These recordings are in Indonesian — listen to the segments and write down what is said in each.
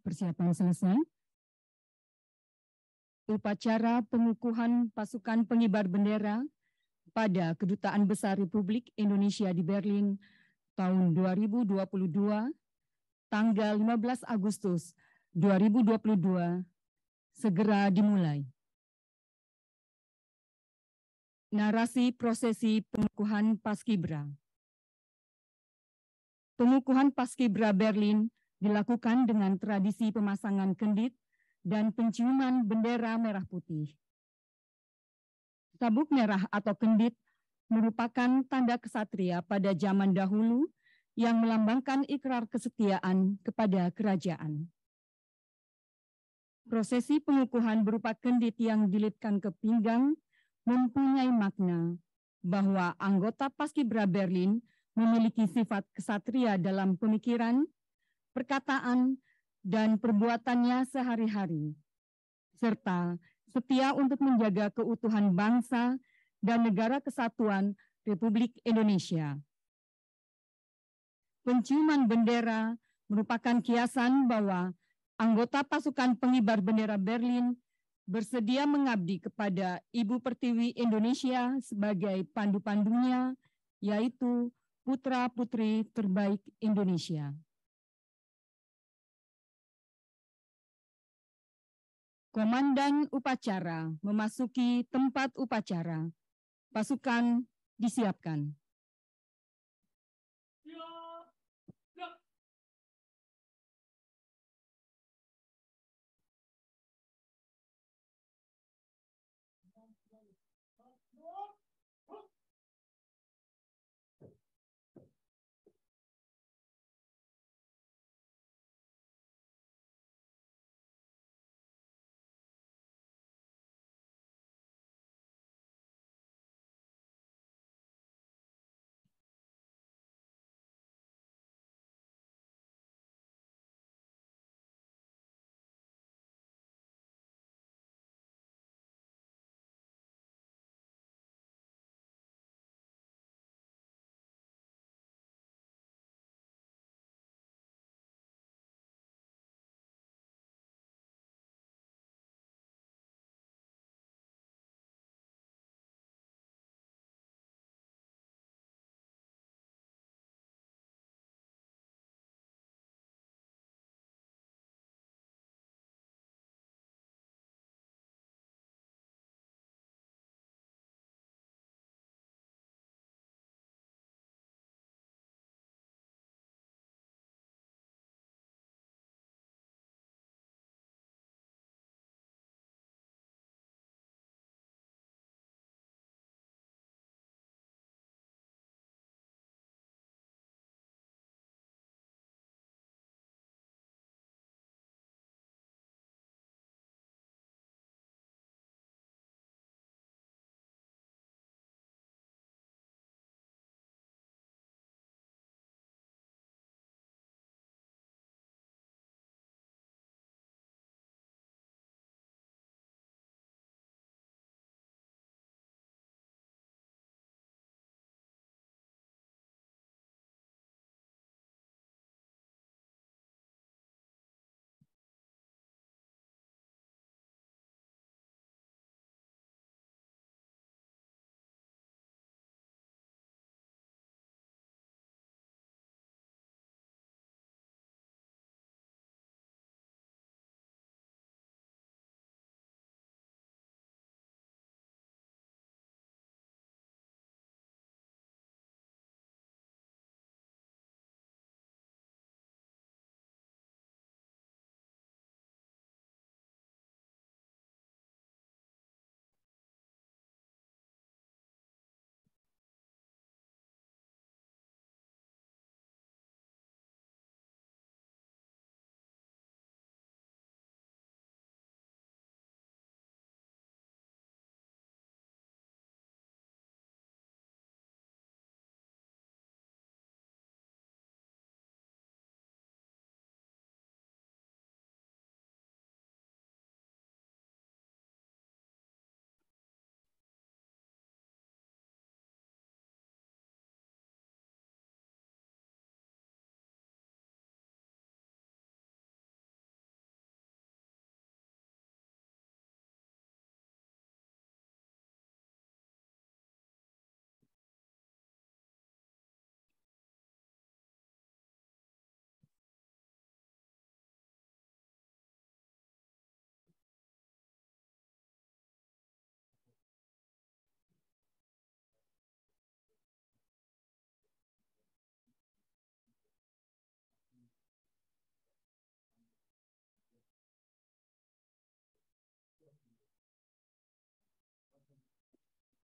Persiapan selesai. Upacara pengukuhan pasukan pengibar bendera pada Kedutaan Besar Republik Indonesia di Berlin tahun 2022, tanggal 15 Agustus 2022, segera dimulai. Narasi prosesi pengukuhan Paskibra. Pengukuhan Paskibra Berlin dilakukan dengan tradisi pemasangan kendit dan penciuman bendera merah putih. Sabuk merah atau kendit merupakan tanda kesatria pada zaman dahulu yang melambangkan ikrar kesetiaan kepada kerajaan. Prosesi pengukuhan berupa kendit yang dilipkan ke pinggang mempunyai makna bahwa anggota Paskibra Berlin memiliki sifat kesatria dalam pemikiran, perkataan, dan perbuatannya sehari-hari, serta setia untuk menjaga keutuhan bangsa dan negara kesatuan Republik Indonesia. Penciuman bendera merupakan kiasan bahwa anggota pasukan pengibar bendera Berlin bersedia mengabdi kepada Ibu Pertiwi Indonesia sebagai pandu-pandunya, yaitu putra-putri terbaik Indonesia. Komandan upacara memasuki tempat upacara. Pasukan disiapkan.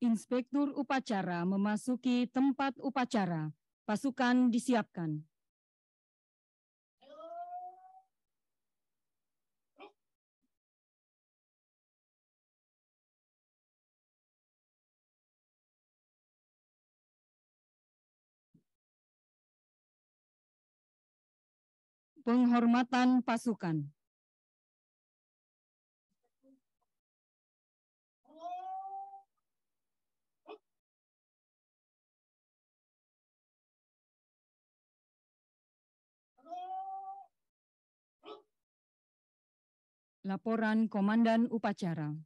Inspektur upacara memasuki tempat upacara. Pasukan disiapkan. Penghormatan pasukan. Laporan Komandan Upacara.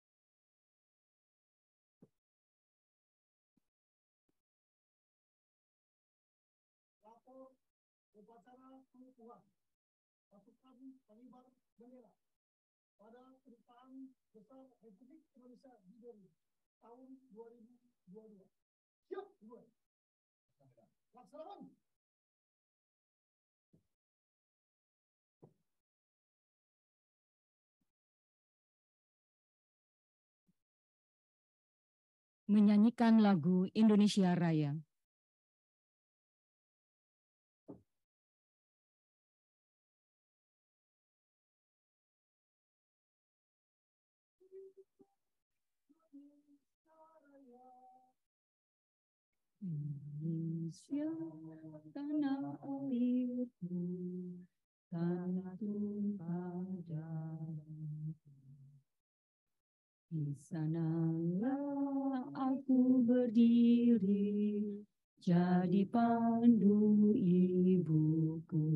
Upacara pengukuhan pasukan pengibar bendera pada kedutaan besar Republik Indonesia di Delhi tahun 2022. Siap, dimulai. Laksanakan. Menyanyikan lagu Indonesia Raya. Indonesia, tanah airku, tanah tumpah darahku. Di sanalah aku berdiri, jadi pandu ibuku.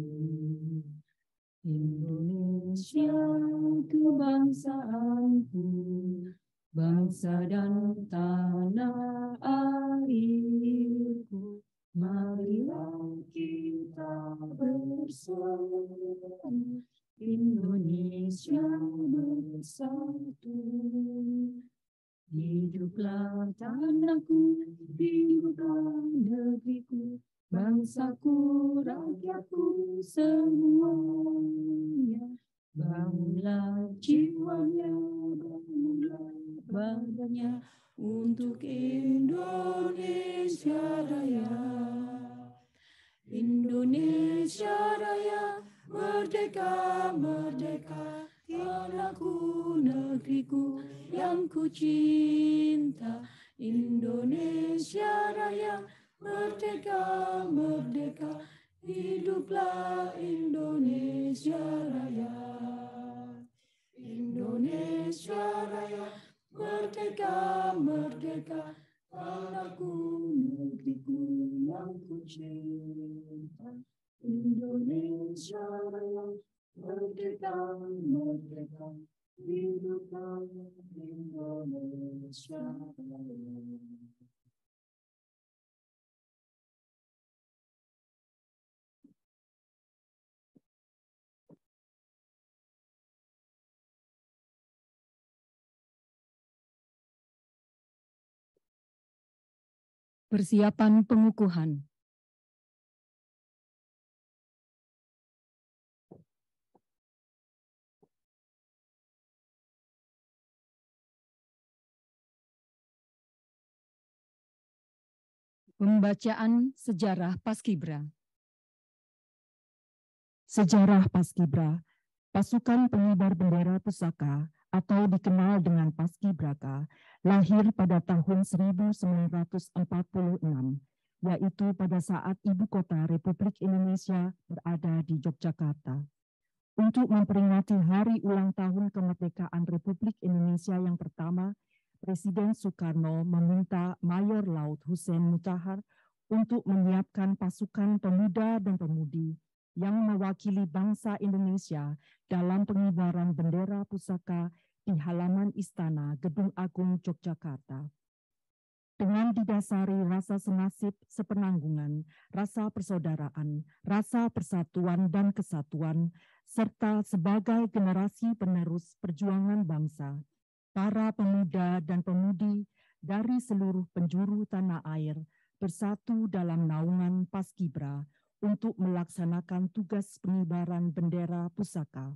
Indonesia kebangsaanku, bangsa dan tanah airku. Marilah kita bersatu, Indonesia bersatu. Hiduplah tanahku, hiduplah negeriku, bangsaku, rakyatku semuanya. Bangunlah jiwanya, bangunlah badannya untuk Indonesia Raya. Indonesia Raya, merdeka, merdeka, tanahku, negeriku yang ku cinta. Indonesia Raya, merdeka, merdeka, hiduplah Indonesia Raya. Indonesia Raya, merdeka, merdeka, tanahku, negeriku yang ku cinta. Indonesia Raya, merdeka, merdeka, hiduplah Indonesia Raya. Persiapan pengukuhan. Pembacaan sejarah Paskibra. Sejarah Paskibra, pasukan pengibar bendera pusaka atau dikenal dengan Paskibraka, lahir pada tahun 1946, yaitu pada saat ibu kota Republik Indonesia berada di Yogyakarta. Untuk memperingati hari ulang tahun kemerdekaan Republik Indonesia yang pertama, Presiden Soekarno meminta Mayor Laut Hussein Mutahar untuk menyiapkan pasukan pemuda dan pemudi yang mewakili bangsa Indonesia dalam pengibaran bendera pusaka di halaman Istana Gedung Agung Yogyakarta. Dengan didasari rasa senasib sepenanggungan, rasa persaudaraan, rasa persatuan dan kesatuan, serta sebagai generasi penerus perjuangan bangsa, para pemuda dan pemudi dari seluruh penjuru tanah air bersatu dalam naungan Paskibra untuk melaksanakan tugas pengibaran bendera pusaka.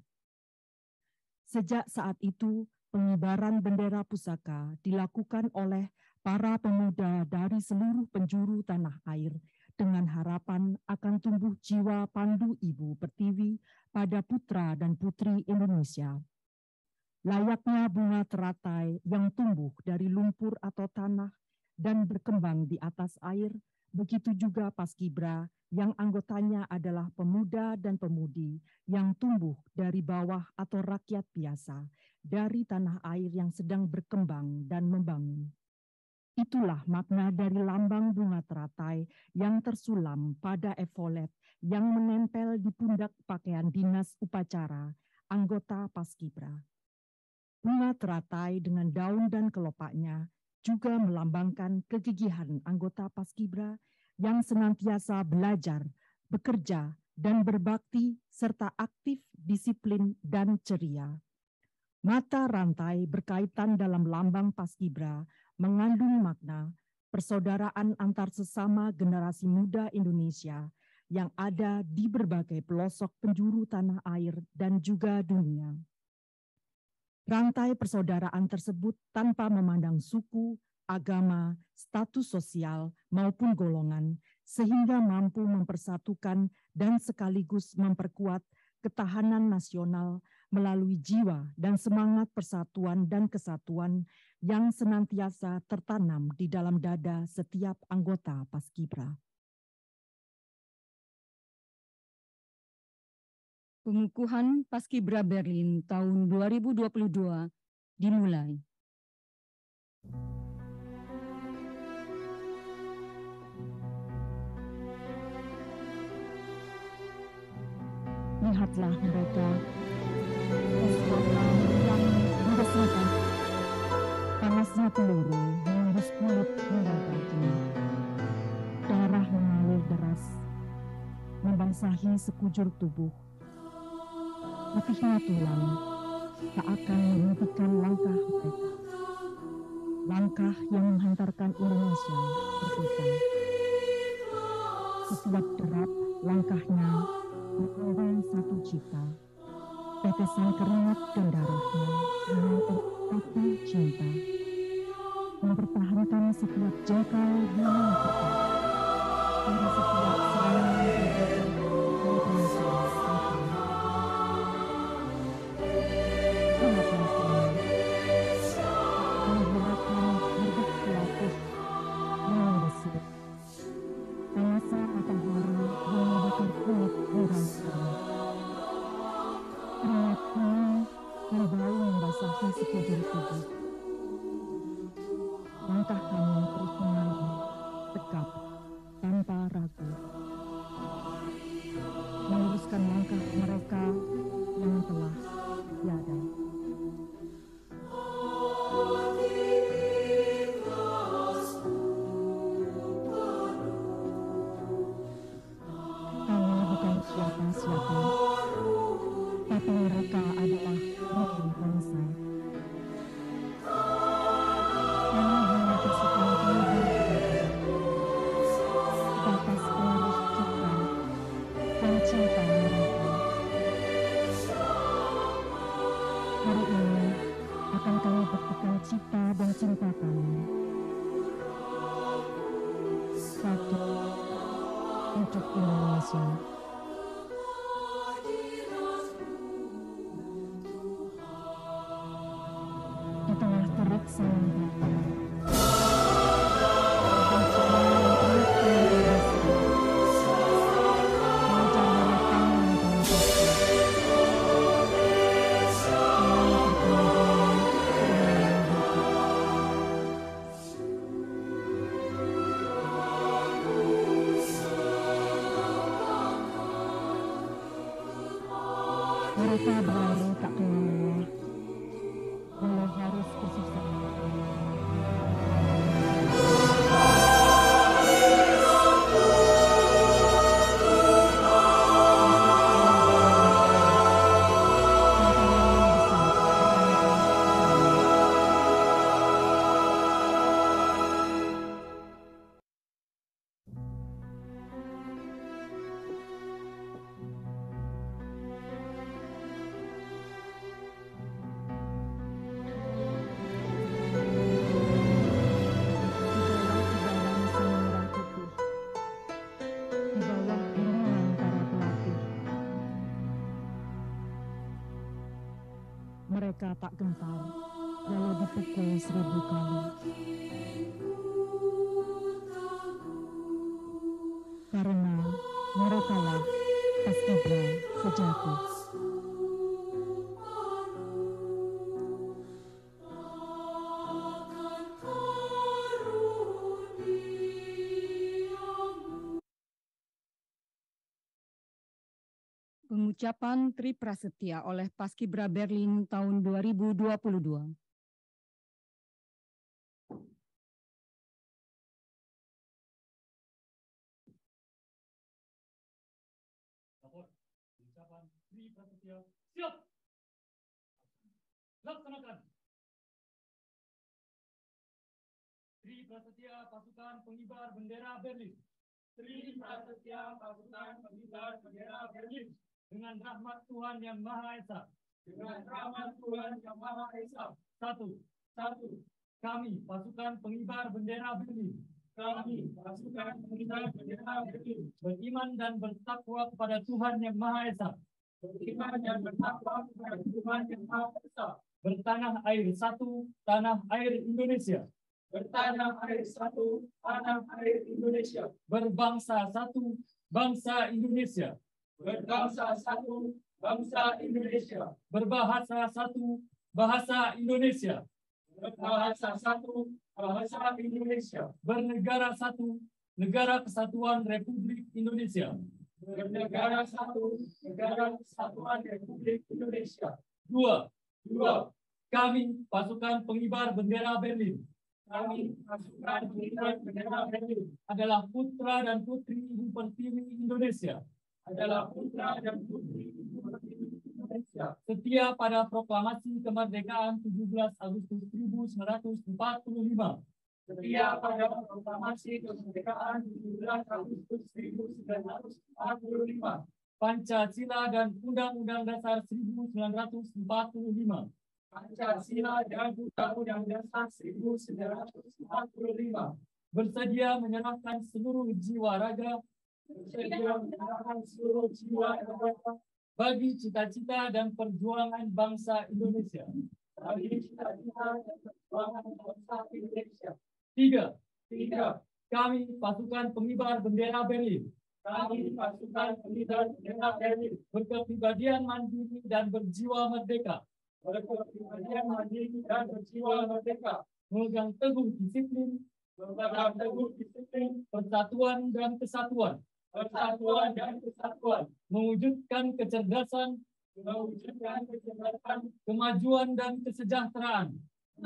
Sejak saat itu, pengibaran bendera pusaka dilakukan oleh para pemuda dari seluruh penjuru tanah air dengan harapan akan tumbuh jiwa pandu Ibu Pertiwi pada putra dan putri Indonesia. Layaknya bunga teratai yang tumbuh dari lumpur atau tanah dan berkembang di atas air, begitu juga Paskibra yang anggotanya adalah pemuda dan pemudi yang tumbuh dari bawah atau rakyat biasa, dari tanah air yang sedang berkembang dan membangun. Itulah makna dari lambang bunga teratai yang tersulam pada efolet yang menempel di pundak pakaian dinas upacara anggota Paskibra. Bunga teratai dengan daun dan kelopaknya juga melambangkan kegigihan anggota Paskibra yang senantiasa belajar, bekerja, dan berbakti serta aktif, disiplin, dan ceria. Mata rantai berkaitan dalam lambang Paskibra mengandung makna persaudaraan antar sesama generasi muda Indonesia yang ada di berbagai pelosok penjuru tanah air dan juga dunia. Rantai persaudaraan tersebut tanpa memandang suku, agama, status sosial, maupun golongan, sehingga mampu mempersatukan dan sekaligus memperkuat ketahanan nasional melalui jiwa dan semangat persatuan dan kesatuan yang senantiasa tertanam di dalam dada setiap anggota Paskibra. Pengukuhan Paskibra Berlin tahun 2022 dimulai. Lihatlah mereka, yang diresmikan. Panasnya peluru menembus kulit hingga kaki. Darah mengalir deras, membasahi sekujur tubuh. Putihnya tulang tak akan menghentikan langkah mereka. Langkah yang menghantarkan Indonesia merdeka. Setiap derap langkahnya mengandung satu cita. Tetesan keringat dan darahnya mengalir satu cinta. Mempertahankan setiap jengkal bumi kita. Dari setiap serangan Indonesia. Menggerakkan hidup pelakus yang bersih. Panasnya matahari yang membakar kulit orang orang. Keringat kuning yang bau membasahi sekujur tubuh. Langkah kami terus mengalir, tegap, tanpa ragu. Meluruskan langkah mereka yang telah tiada. Kami bukan siapa-siapa, tapi mereka adalah rumpun bangsa. Kami hanya pasukan pengibar batas penerus citra dan cinta mereka. Hari ini akan kami buktikan cita dan cinta kami. Satu, untuk Indonesia. Di tengah terik sang batu, mereka berlari tak kenal lelah, walau harus bersusah. mereka tak gentar walau dipukul 1000 kali. Karena merekalah paskibra sejati. Pengucapan Tri Prasetya oleh Paskibra Berlin tahun 2022. Pengucapan Tri Prasetya, siap. Laksanakan. Tri Prasetya Pasukan Pengibar Bendera Berlin. Tri Prasetya Pasukan Pengibar Bendera Berlin. Dengan rahmat Tuhan Yang Maha Esa. Dengan rahmat Tuhan Yang Maha Esa. Satu. Kami, Pasukan Pengibar Bendera Berlin. Kami, Pasukan Pengibar Bendera Berlin. Beriman dan bertakwa kepada Tuhan Yang Maha Esa. Beriman dan bertakwa kepada Tuhan Yang Maha Esa. Bertanah air satu, tanah air Indonesia. Bertanah air satu, tanah air Indonesia. Berbangsa satu, bangsa Indonesia. Berbangsa satu, bangsa Indonesia. Berbahasa satu, bahasa Indonesia. Berbahasa satu, bahasa Indonesia. Bernegara satu, negara kesatuan Republik Indonesia. Bernegara satu, negara kesatuan Republik Indonesia. Dua. Kami, Pasukan Pengibar Bendera Berlin. Kami, Pasukan Pengibar Bendera Berlin. Adalah putra dan putri Ibu Pertiwi Indonesia. Adalah putra dan putri Ibu Pertiwi Indonesia. Setia pada proklamasi kemerdekaan 17 Agustus 1945. Setia pada proklamasi kemerdekaan 17 Agustus 1945. Pancasila dan Undang-Undang Dasar 1945. Pancasila dan Undang-Undang Dasar 1945. Bersedia menyerahkan seluruh jiwa raga. Bagi cita-cita dan perjuangan bangsa Indonesia. Tiga. Kami, Pasukan Pengibar Bendera Berlin. Berkepribadian mandiri dan berjiwa merdeka. Memegang teguh disiplin. Persatuan dan kesatuan. Mewujudkan kecerdasan. Kemajuan dan kesejahteraan.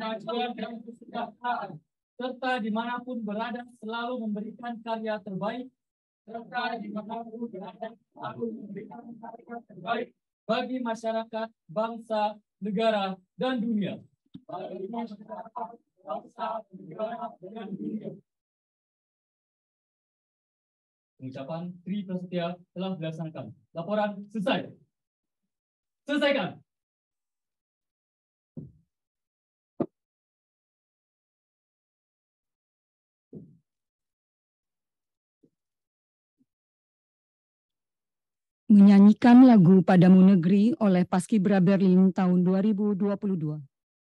Serta dimanapun berada selalu memberikan karya terbaik. Bagi masyarakat, bangsa, negara, dan dunia. Pengucapan Tri Prasetya telah dilaksanakan. Laporan selesai. Selesaikan. Menyanyikan lagu Padamu Negeri oleh Paskibra Berlin tahun 2022.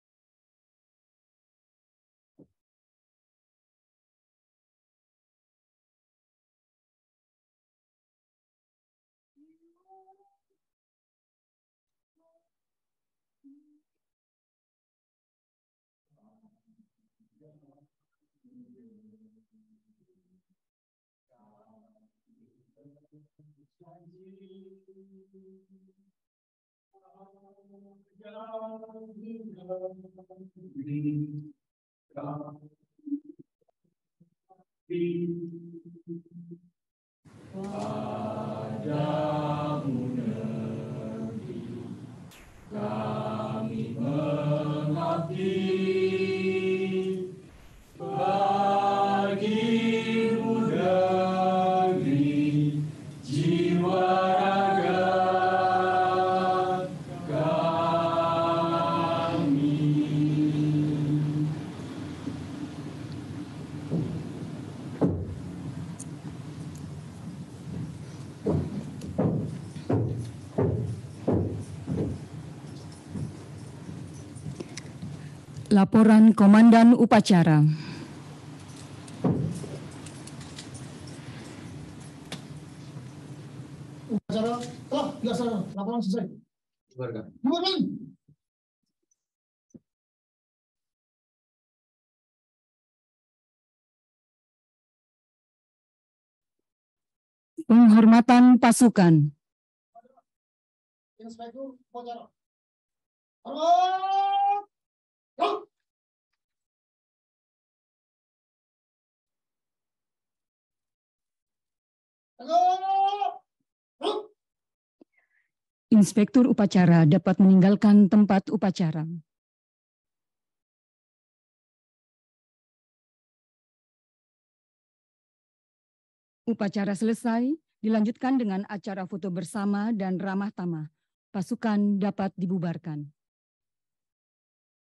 Padamu negeri kami mengabdi, bagimu negeri jiwa raga kami. Laporan Komandan Upacara. Upacara telah dilaksanakan. Laporan selesai. Bubarkan. Penghormatan pasukan. Inspektur upacara. Hormat. Go. Inspektur upacara dapat meninggalkan tempat upacara. Upacara selesai, dilanjutkan dengan acara foto bersama dan ramah tamah. Pasukan dapat dibubarkan.